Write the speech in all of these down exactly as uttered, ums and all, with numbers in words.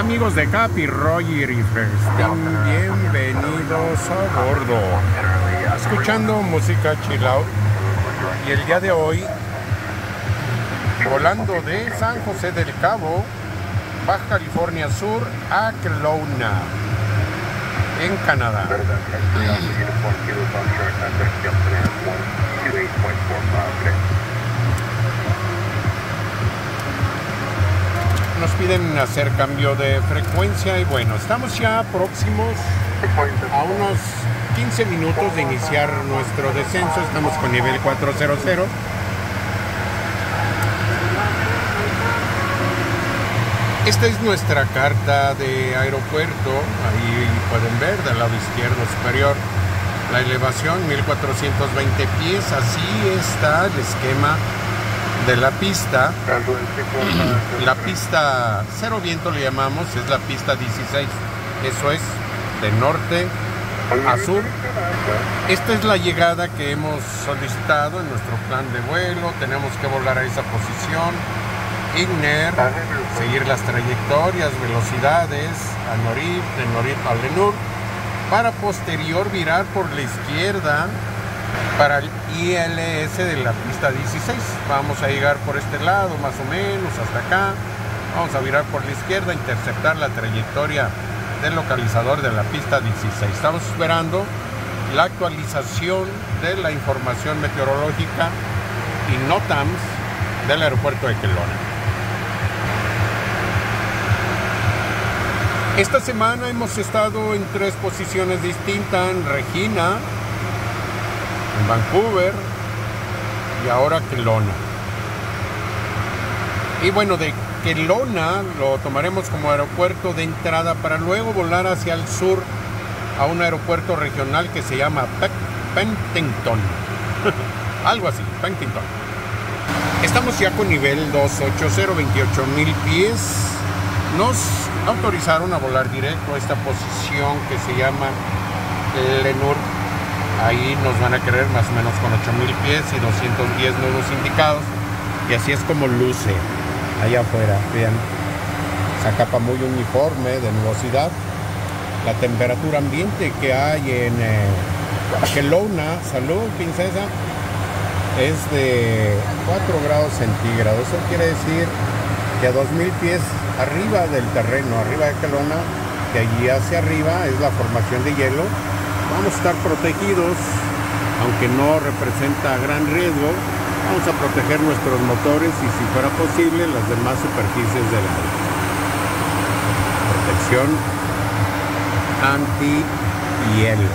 Amigos de Capi, Roger y Festín, bienvenidos a bordo. Escuchando música chill out. Y el día de hoy, volando de San José del Cabo, Baja California Sur, a Kelowna, en Canadá. Nos piden hacer cambio de frecuencia y bueno, estamos ya próximos a unos quince minutos de iniciar nuestro descenso. Estamos con nivel cuatrocientos. Esta es nuestra carta de aeropuerto. Ahí pueden ver del lado izquierdo superior la elevación, mil cuatrocientos veinte pies. Así está el esquema de la pista. La pista cero viento le llamamos, es la pista dieciséis. Eso es de norte a sur. Esta es la llegada que hemos solicitado en nuestro plan de vuelo. Tenemos que volar a esa posición, Igner, seguir las trayectorias, velocidades a Norib, de Norib a Lenur, para posterior virar por la izquierda para el I L S de la pista dieciséis. Vamos a llegar por este lado más o menos hasta acá. Vamos a virar por la izquierda, interceptar la trayectoria del localizador de la pista dieciséis. Estamos esperando la actualización de la información meteorológica y NOTAMs del aeropuerto de Kelowna. Esta semana hemos estado en tres posiciones distintas: en Regina, en Vancouver y ahora Kelowna. Y bueno, de Kelowna lo tomaremos como aeropuerto de entrada para luego volar hacia el sur a un aeropuerto regional que se llama Penticton. Algo así, Penticton. Estamos ya con nivel doscientos ochenta, veintiocho mil pies. Nos autorizaron a volar directo a esta posición que se llama Lenur. Ahí nos van a querer más o menos con ocho mil pies y doscientos diez nudos indicados. Y así es como luce allá afuera. Vean, esa capa muy uniforme de nubosidad. La temperatura ambiente que hay en eh, Kelowna, salud princesa, es de cuatro grados centígrados. Eso quiere decir que a dos mil pies arriba del terreno, arriba de Kelowna, que allí hacia arriba es la formación de hielo, vamos a estar protegidos, aunque no representa gran riesgo. Vamos a proteger nuestros motores y, si fuera posible, las demás superficies del auto. Protección anti-hielo.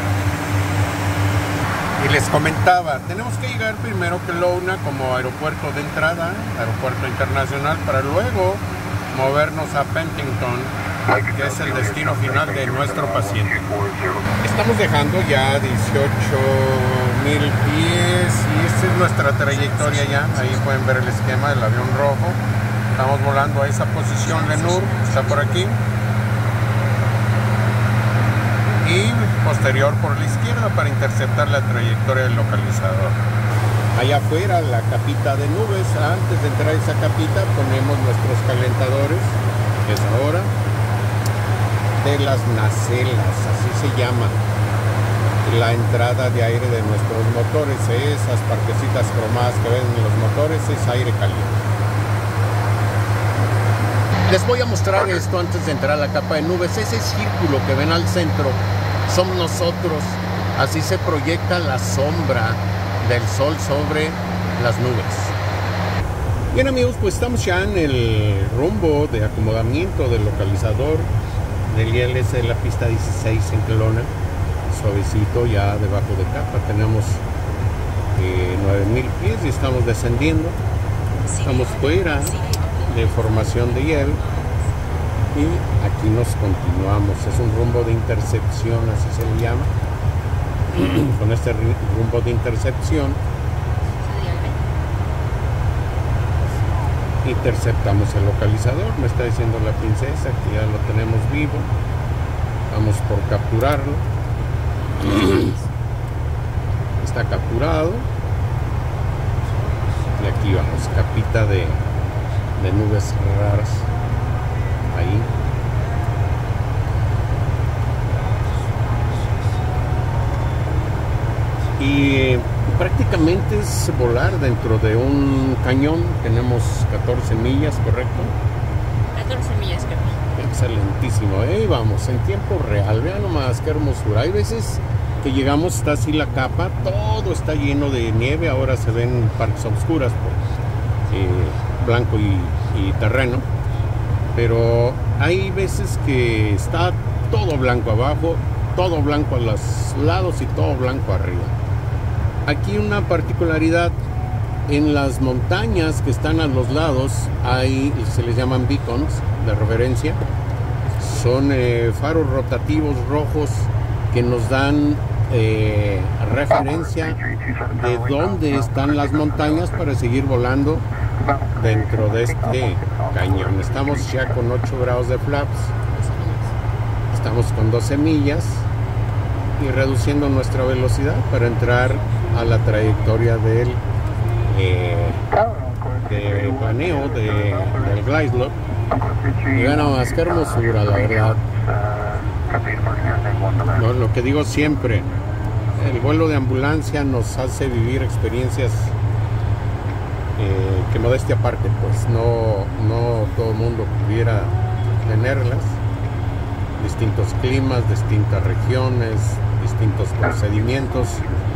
Y les comentaba, tenemos que llegar primero a Kelowna como aeropuerto de entrada, aeropuerto internacional, para luego movernos a Penticton, que es el destino final de nuestro paciente. Estamos dejando ya dieciocho mil pies y esta es nuestra trayectoria ya. Ahí pueden ver el esquema del avión rojo. Estamos volando a esa posición. Lenur está por aquí. Y posterior por la izquierda para interceptar la trayectoria del localizador. Allá afuera la capita de nubes. Antes de entrar a esa capita ponemos nuestros calentadores, que es ahora, de las nacelas, así se llama la entrada de aire de nuestros motores. Esas partecitas cromadas que ven en los motores es aire caliente. Les voy a mostrar esto antes de entrar a la capa de nubes. Ese círculo que ven al centro somos nosotros. Así se proyecta la sombra del sol sobre las nubes. Bien amigos, pues estamos ya en el rumbo de acomodamiento del localizador del I L S de la pista dieciséis en Kelowna. Suavecito ya debajo de capa. Tenemos eh, nueve mil pies y estamos descendiendo. Estamos fuera de formación de hielo y aquí nos continuamos. Es un rumbo de intercepción, así se le llama. Con este rumbo de intercepción interceptamos el localizador. Me está diciendo la princesa que ya lo tenemos vivo. Vamos por capturarlo. Está capturado y aquí vamos, capita de, de nubes raras ahí. prácticamente es volar dentro de un cañón. Tenemos catorce millas, ¿correcto? catorce millas, creo. Excelentísimo. Ahí vamos, en tiempo real. Vean nomás qué hermosura. Hay veces que llegamos, está así la capa, todo está lleno de nieve. Ahora se ven partes oscuras por eh, blanco y, y terreno. Pero hay veces que está todo blanco abajo, todo blanco a los lados y todo blanco arriba. Aquí una particularidad: en las montañas que están a los lados hay, se les llaman beacons de referencia. Son eh, faros rotativos rojos que nos dan eh, referencia de dónde están las montañas para seguir volando dentro de este cañón. Estamos ya con ocho grados de flaps, estamos con doce millas y reduciendo nuestra velocidad para entrar a la trayectoria del eh, de planeo de, del glide slope. Y vean más que hermosura, la verdad. No, lo que digo siempre, el vuelo de ambulancia nos hace vivir experiencias eh, que modestia aparte, pues no, no todo el mundo pudiera tenerlas. Distintos climas, distintas regiones, distintos procedimientos.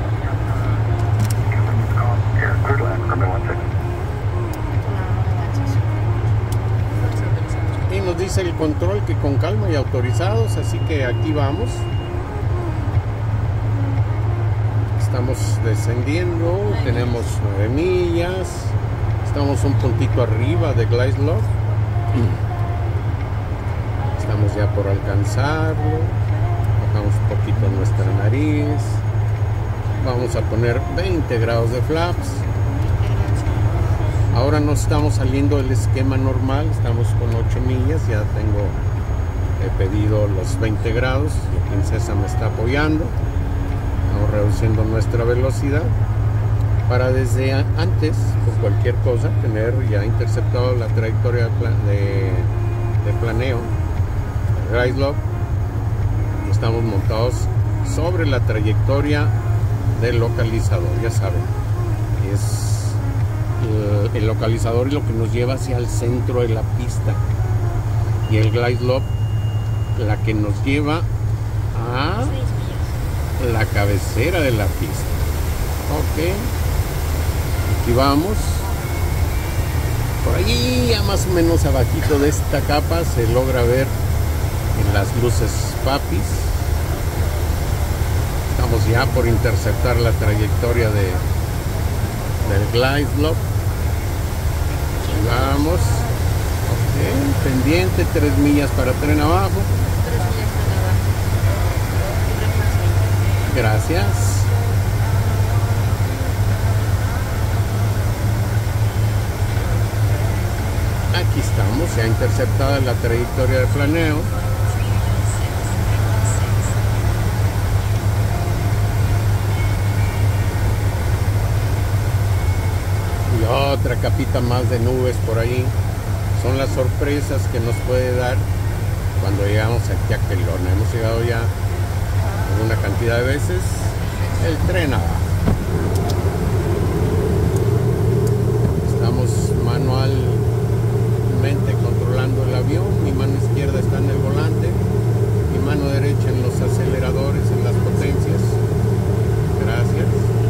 Y nos dice el control que con calma y autorizados, así que aquí vamos. Estamos descendiendo, tenemos nueve millas, estamos un puntito arriba de glide slope. Estamos ya por alcanzarlo. Bajamos un poquito nuestra nariz. Vamos a poner veinte grados de flaps. Ahora no estamos saliendo del esquema normal, estamos con ocho millas. Ya tengo he pedido los veinte grados. La princesa me está apoyando. Estamos reduciendo nuestra velocidad para desde antes, por cualquier cosa, tener ya interceptado la trayectoria de, de planeo. Glide slope. Estamos montados sobre la trayectoria del localizador, ya saben, es el, el localizador es lo que nos lleva hacia el centro de la pista, y el glide slope la que nos lleva a la cabecera de la pista. Ok, aquí vamos. Por allí, ya más o menos abajito de esta capa, se logra ver en las luces papis. Estamos ya por interceptar la trayectoria de, del glide slope. Vamos. Ok, pendiente, tres millas para tren abajo. Gracias. Aquí estamos, ya interceptada la trayectoria de planeo. Y otra capita más de nubes por ahí. Son las sorpresas que nos puede dar cuando llegamos aquí a Kelowna. Hemos llegado ya una cantidad de veces. El tren abajo. Estamos manualmente controlando el avión. Mi mano izquierda está en el volante, mi mano derecha en los aceleradores, en las potencias. Gracias.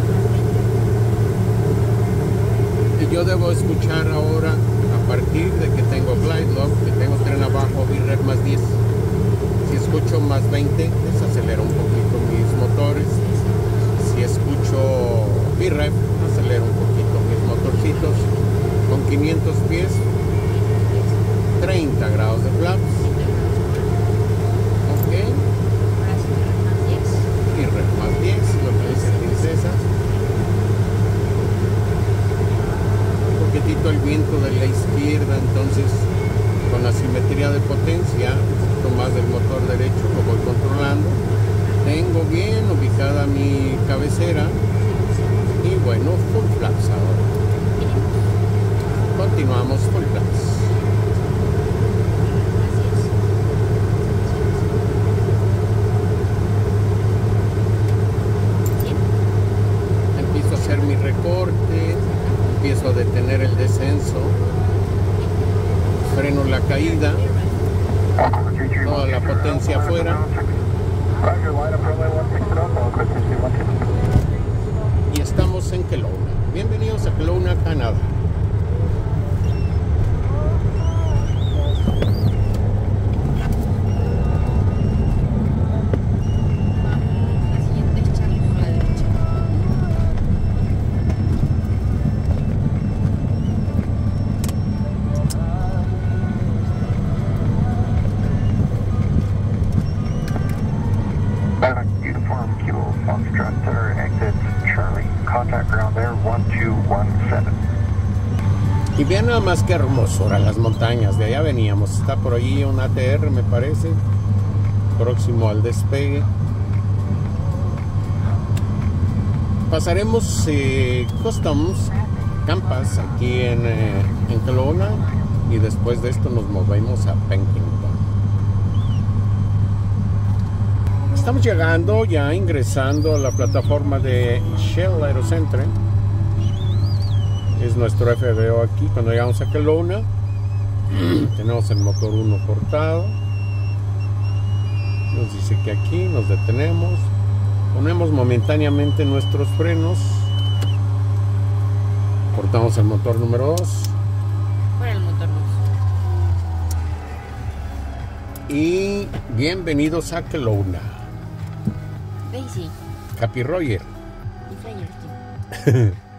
Y yo debo escuchar ahora, a partir de que tengo glide slope, que tengo tren abajo, V-Rev más diez. Si escucho más veinte, desacelero un poquito mis motores. Si escucho V-Rev, acelero un poquito mis motorcitos. Con quinientos pies, treinta grados de flaps. Ok. V-Rev más diez, lo que dice princesa. Un poquitito el viento de la izquierda, entonces con la simetría de potencia, un poquito más del motor derecho, lo voy controlando. Tengo bien ubicada mi cabecera y bueno, full flaps ahora. Continuamos full flaps. caída, toda la potencia afuera. Y estamos en Kelowna. Bienvenidos a Kelowna, Canadá. Y vean nada más que hermosura las montañas. De allá veníamos. Está por allí un A T R, me parece, próximo al despegue. Pasaremos eh, Customs, Campas, aquí en, eh, en Kelowna, y después de esto nos movemos a Penticton. Estamos llegando, ya ingresando a la plataforma de Shell Aerocentre. Es nuestro F B O aquí. Cuando llegamos a Kelowna, tenemos el motor uno cortado. Nos dice que aquí nos detenemos. Ponemos momentáneamente nuestros frenos. Cortamos el motor número dos. Fuera el motor dos. Y bienvenidos a Kelowna. Daisy. Happy Roger. Y Flyer.